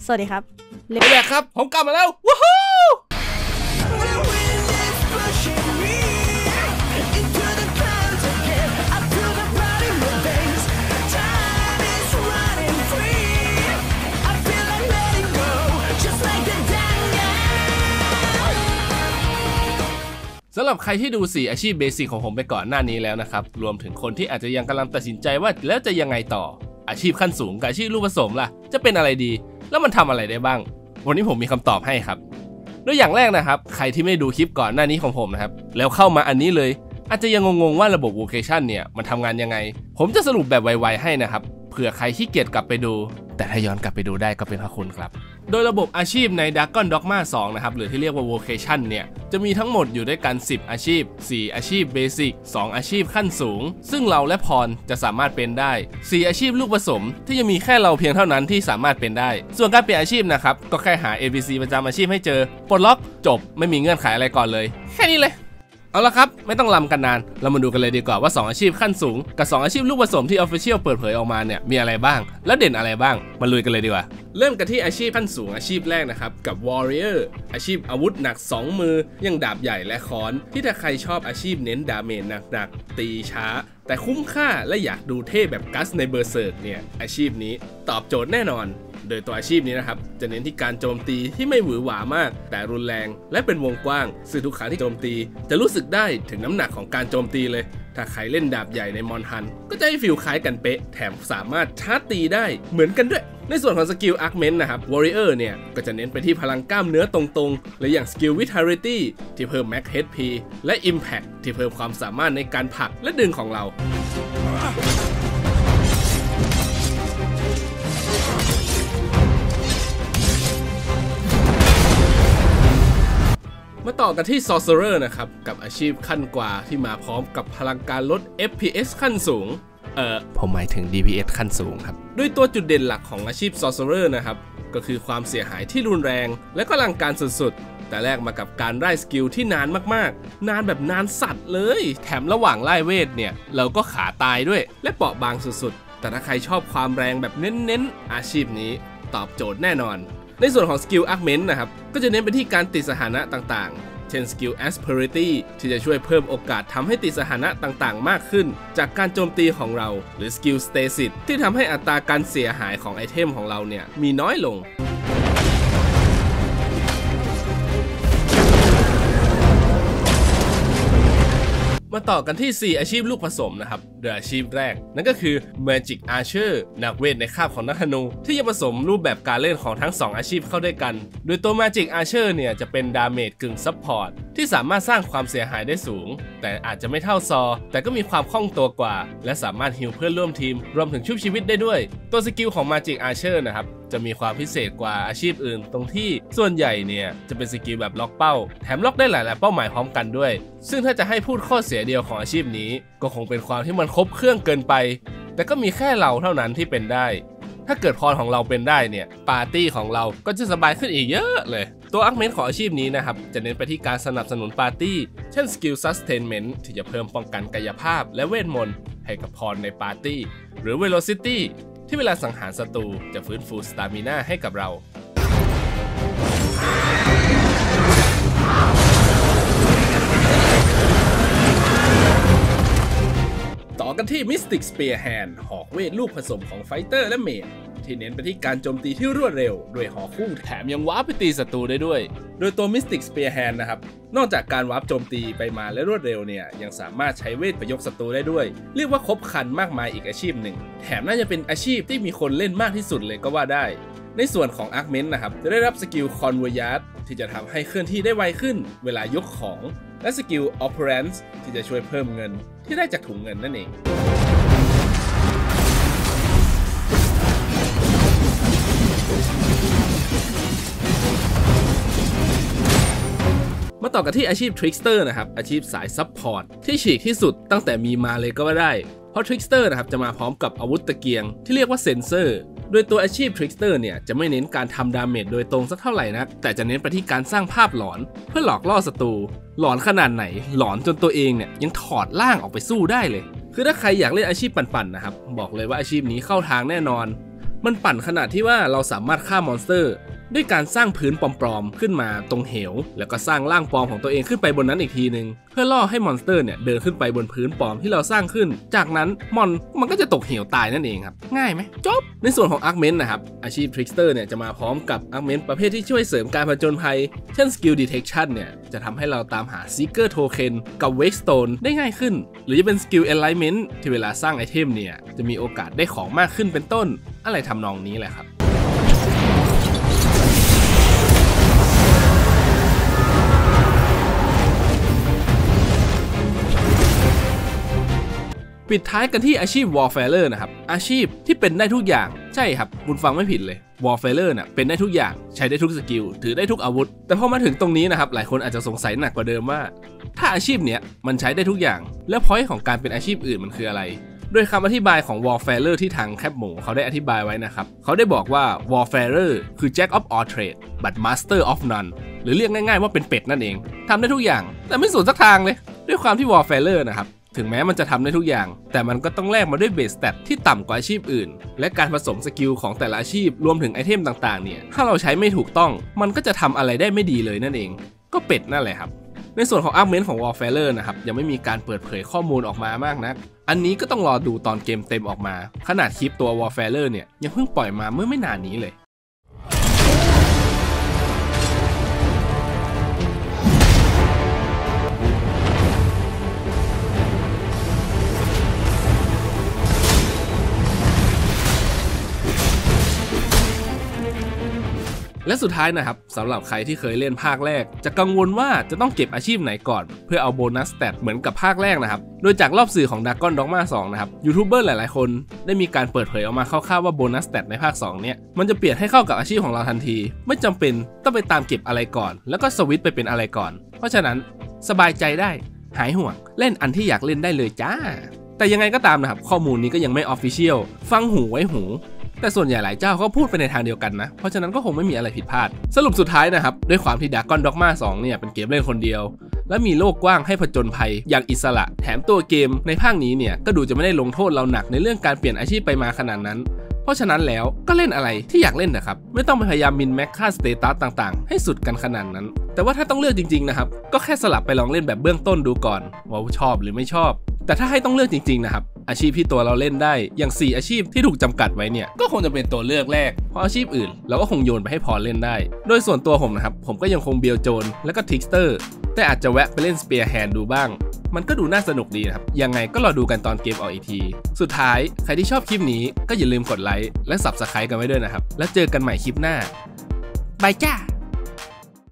สวัสดีครับเลแบกครับผมกลับมาแล้วว้าวสำหรับใครที่ดู4อาชีพเบสิกของผมไปก่อนหน้านี้แล้วนะครับรวมถึงคนที่อาจจะยังกำลังตัดสินใจว่าแล้วจะยังไงต่ออาชีพขั้นสูงกับอาชีพลูกผสมล่ะจะเป็นอะไรดีแล้วมันทำอะไรได้บ้างวันนี้ผมมีคำตอบให้ครับโดยอย่างแรกนะครับใครที่ไม่ดูคลิปก่อนหน้านี้ของผมนะครับแล้วเข้ามาอันนี้เลยอาจจะยังงงๆว่าระบบ Vocation เนี่ยมันทำงานยังไงผมจะสรุปแบบไวๆให้นะครับเผื่อใครขี้เกียจกลับไปดูแต่ถ้าย้อนกลับไปดูได้ก็เป็นพระคุณครับโดยระบบอาชีพใน Dragon Dogma 2 นะครับหรือที่เรียกว่า Vocation เนี่ยจะมีทั้งหมดอยู่ด้วยกัน10อาชีพ4อาชีพเบสิก2อาชีพขั้นสูงซึ่งเราและพรจะสามารถเป็นได้4อาชีพลูกผสมที่จะมีแค่เราเพียงเท่านั้นที่สามารถเป็นได้ส่วนการเปลี่ยนอาชีพนะครับก็แค่หา ABC ประจำอาชีพให้เจอปลดล็อกจบไม่มีเงื่อนไขอะไรก่อนเลยแค่นี้เลยเอาละครับไม่ต้องลำกันนานเรามาดูกันเลยดีกว่าว่า2อาชีพขั้นสูงกับ2อาชีพลูกผสมที่ Official เปิดเผยออกมาเนี่ยมีอะไรบ้างแล้วเด่นอะไรบ้างมาลุยกันเลยดีกว่าเริ่มกันที่อาชีพขั้นสูงอาชีพแรกนะครับกับ Warrior อาชีพอาวุธหนัก2มืออย่างดาบใหญ่และค้อนที่ถ้าใครชอบอาชีพเน้นดาเมจหนักๆตีช้าแต่คุ้มค่าและอยากดูเท่แบบกัสในเบอร์เซิร์กเนี่ยอาชีพนี้ตอบโจทย์แน่นอนโดยตัวอาชีพนี้นะครับจะเน้นที่การโจมตีที่ไม่หวือหวามากแต่รุนแรงและเป็นวงกว้างซึ่งทุกครั้งที่โจมตีจะรู้สึกได้ถึงน้ำหนักของการโจมตีเลยถ้าใครเล่นดาบใหญ่ในมอนฮันก็จะให้ฟีลคล้ายกันเป๊ะแถมสามารถชาร์จตีได้เหมือนกันด้วยในส่วนของสกิลอาร์คเมนต์นะครับ Warrior เนี่ยก็จะเน้นไปที่พลังกล้ามเนื้อตรงๆและอย่างสกิล Vitality ที่เพิ่ม Max HP และ Impact ที่เพิ่มความสามารถในการผลักและดึงของเรามาต่อกันที่ Sorcerer นะครับกับอาชีพขั้นกว่าที่มาพร้อมกับพลังการลด FPS ขั้นสูงผมหมายถึง DPS ขั้นสูงครับด้วยตัวจุดเด่นหลักของอาชีพ Sorcerer นะครับก็คือความเสียหายที่รุนแรงและก็อลังการสุดๆแต่แลกมากับการไล่สกิลที่นานมากๆนานแบบนานสัตว์เลยแถมระหว่างไล่เวทเนี่ยเราก็ขาตายด้วยและเปราะบางสุดๆแต่ถ้าใครชอบความแรงแบบเน้นๆอาชีพนี้ตอบโจทย์แน่นอนในส่วนของสกิลอาร์คเมนต์นะครับก็จะเน้นไปที่การติดสถานะต่างๆเช่นสกิล Asperity ที่จะช่วยเพิ่มโอกาสทำให้ติดสถานะต่างๆมากขึ้นจากการโจมตีของเราหรือสกิล Stasis ที่ทำให้อัตราการเสียหายของไอเทมของเราเนี่ยมีน้อยลงมาต่อกันที่4อาชีพลูกผสมนะครับโดยอาชีพแรกนั่นก็คือ Magic Archer นักเวทในคาบของนักธนูที่จะผสมรูปแบบการเล่นของทั้ง2อาชีพเข้าด้วยกันโดยตัว Magic Archer เนี่ยจะเป็นดาเมจกึ่งซัพพอร์ตที่สามารถสร้างความเสียหายได้สูงแต่อาจจะไม่เท่าซอแต่ก็มีความคล่องตัวกว่าและสามารถฮีลเพื่อนร่วมทีมรวมถึงชุบชีวิตได้ด้วยตัวสกิลของ Magic Archer นะครับจะมีความพิเศษกว่าอาชีพอื่นตรงที่ส่วนใหญ่เนี่ยจะเป็นสกิลแบบล็อกเป้าแถมล็อกได้หลายๆเป้าหมายพร้อมกันด้วยซึ่งถ้าจะให้พูดข้อเสียเดียวของอาชีพนี้ก็คงเป็นความที่มันครบเครื่องเกินไปแต่ก็มีแค่เราเท่านั้นที่เป็นได้ถ้าเกิดพรของเราเป็นได้เนี่ยปาร์ตี้ของเราก็จะสบายขึ้นอีกเยอะเลยตัวอาร์คเมนต์ของอาชีพนี้นะครับจะเน้นไปที่การสนับสนุนปาร์ตี้เช่นสกิล Sustainment ที่จะเพิ่มป้องกันกายภาพและเวทมนต์ให้กับพรในปาร์ตี้หรือ Velocityที่เวลาสังหารศัตรูจะฟื้นฟูสตามิน่าให้กับเราต่อกันที่ Mystic Spearhand หอกเวทลูกผสมของไฟเตอร์และเมจที่เน้นไปที่การโจมตีที่รวดเร็วด้วยหอกคู่แถมยังวาร์ปไปตีศัตรูได้ด้วยโดยตัว Mystic Spearhand นะครับนอกจากการวาร์ปโจมตีไปมาและรวดเร็วเนี่ยยังสามารถใช้เวทประยกศัตรูได้ด้วยเรียกว่าครบครันมากมายอีกอาชีพหนึ่งแถมน่าจะเป็นอาชีพที่มีคนเล่นมากที่สุดเลยก็ว่าได้ในส่วนของ Arcment นะครับจะได้รับสกิล Convoyage ที่จะทำให้เคลื่อนที่ได้ไวขึ้นเวลายกของและสกิล Operance ที่จะช่วยเพิ่มเงินที่ได้จากถุงเงินนั่นเองมาต่อกันที่อาชีพ Trickster นะครับอาชีพสายซัพพอร์ตที่ฉีกที่สุดตั้งแต่มีมาเลยก็ว่าได้เพราะ Trickster นะครับจะมาพร้อมกับอาวุธตะเกียงที่เรียกว่าเซนเซอร์โดยตัวอาชีพ Trickster เนี่ยจะไม่เน้นการทำดาเมจโดยตรงสักเท่าไหร่นักแต่จะเน้นไปที่การสร้างภาพหลอนเพื่อหลอกล่อศัตรูหลอนขนาดไหนหลอนจนตัวเองเนี่ยยังถอดร่างออกไปสู้ได้เลยคือถ้าใครอยากเล่นอาชีพปั่นๆนะครับบอกเลยว่าอาชีพนี้เข้าทางแน่นอนมันปั่นขนาดที่ว่าเราสามารถฆ่ามอนสเตอร์ด้วยการสร้างพื้นปลอมๆขึ้นมาตรงเหวแล้วก็สร้างร่างปลอมของตัวเองขึ้นไปบนนั้นอีกทีนึงเพื่อล่อให้มอนสเตอร์เนี่ยเดินขึ้นไปบนพื้นปลอมที่เราสร้างขึ้นจากนั้นมันก็จะตกเหวตายนั่นเองครับง่ายไหมจบในส่วนของอาร์คเมนต์นะครับอาชีพทริกสเตอร์เนี่ยจะมาพร้อมกับอาร์คเมนต์ประเภทที่ช่วยเสริมการผจญภัยเช่นสกิลดีเทคชันเนี่ยจะทำให้เราตามหาซีเกอร์โทเค็นกับเวกสโตนได้ง่ายขึ้นหรือจะเป็นสกิลเอไลเมนต์ที่เวลาสร้างไอเทมเนี่ยจะมีโอกาสได้ของมากขึ้นเป็นต้นอะไรทำนองนี้แหละครับปิดท้ายกันที่อาชีพ Warfarer นะครับอาชีพที่เป็นได้ทุกอย่างใช่ครับคุณฟังไม่ผิดเลย Warfarer น่ะเป็นได้ทุกอย่างใช้ได้ทุกสกิลถือได้ทุกอาวุธแต่พอมาถึงตรงนี้นะครับหลายคนอาจจะสงสัยหนักกว่าเดิมว่าถ้าอาชีพเนี้ยมันใช้ได้ทุกอย่างแล้วพอยต์ของการเป็นอาชีพอื่นมันคืออะไรโดยคำอธิบายของ Warfarer ที่ทางแคปหมูเขาได้อธิบายไว้นะครับเขาได้บอกว่า Warfarer คือ Jack of all trades but master of none หรือเรียกง่ายๆว่าเป็นเป็ดนั่นเองทำได้ทุกอย่างแต่ไม่สุดสักทางเลยด้วยความที่ Warfarer นะครับถึงแม้มันจะทำได้ทุกอย่างแต่มันก็ต้องแลกมาด้วยเบสสแตทที่ต่ำกว่าอาชีพอื่นและการผสมสกิลของแต่ละอาชีพรวมถึงไอเทมต่างๆเนี่ยถ้าเราใช้ไม่ถูกต้องมันก็จะทำอะไรได้ไม่ดีเลยนั่นเองก็เป็ดนั่นแหละครับในส่วนของอาร์คเมนต์ของ Warfarer นะครับยังไม่มีการเปิดเผยข้อมูลออกมามากนักอันนี้ก็ต้องรอดูตอนเกมเต็มออกมาขนาดคลิปตัว Warfarer เนี่ยยังเพิ่งปล่อยมาเมื่อไม่นานนี้เลยและสุดท้ายนะครับสำหรับใครที่เคยเล่นภาคแรกจะกังวลว่าจะต้องเก็บอาชีพไหนก่อนเพื่อเอาโบนัสสแตทเหมือนกับภาคแรกนะครับโดยจากรอบสื่อของ Dragon Dogma 2 นะครับยูทูบเบอร์หลายๆคนได้มีการเปิดเผยออกมาคร่าวๆว่าโบนัสสแตทในภาค2เนี่ยมันจะเปลี่ยนให้เข้ากับอาชีพของเราทันทีไม่จำเป็นต้องไปตามเก็บอะไรก่อนแล้วก็สวิตช์ไปเป็นอะไรก่อนเพราะฉะนั้นสบายใจได้หายห่วงเล่นอันที่อยากเล่นได้เลยจ้าแต่ยังไงก็ตามนะครับข้อมูลนี้ก็ยังไม่ออฟฟิเชียลฟังหูไว้หูแต่ส่วนใหญ่หลายเจ้าก็พูดไปในทางเดียวกันนะเพราะฉะนั้นก็คงไม่มีอะไรผิดพลาดสรุปสุดท้ายนะครับด้วยความที่ Dragon Dogma 2 เนี่ยเป็นเกมเล่นคนเดียวและมีโลกกว้างให้ผจญภัยอย่างอิสระแถมตัวเกมในภาคนี้เนี่ยก็ดูจะไม่ได้ลงโทษเราหนักในเรื่องการเปลี่ยนอาชีพไปมาขนาดนั้นเพราะฉะนั้นแล้วก็เล่นอะไรที่อยากเล่นนะครับไม่ต้องไปพยายามมินแม็กค่าสเตตัสต่างๆให้สุดกันขนาดนั้นแต่ว่าถ้าต้องเลือกจริงๆนะครับก็แค่สลับไปลองเล่นแบบเบื้องต้นดูก่อนว่าชอบหรือไม่ชอบแต่ถ้าให้ต้องเลือกจริงๆนะครับอาชีพที่ตัวเราเล่นได้อย่าง4อาชีพที่ถูกจำกัดไว้เนี่ยก็คงจะเป็นตัวเลือกแรกเพราะอาชีพอื่นเราก็คงโยนไปให้พอเล่นได้โดยส่วนตัวผมนะครับผมก็ยังคงเบียวโจนและก็ทริกสเตอร์แต่อาจจะแวะไปเล่นสเปียร์แฮนด์ดูบ้างมันก็ดูน่าสนุกดีนะครับยังไงก็รอดูกันตอนเกมออกอีกทีสุดท้ายใครที่ชอบคลิปนี้ก็อย่าลืมกดไลค์และ Subscribe กันไว้ด้วยนะครับแล้วเจอกันใหม่คลิปหน้าบายจ้า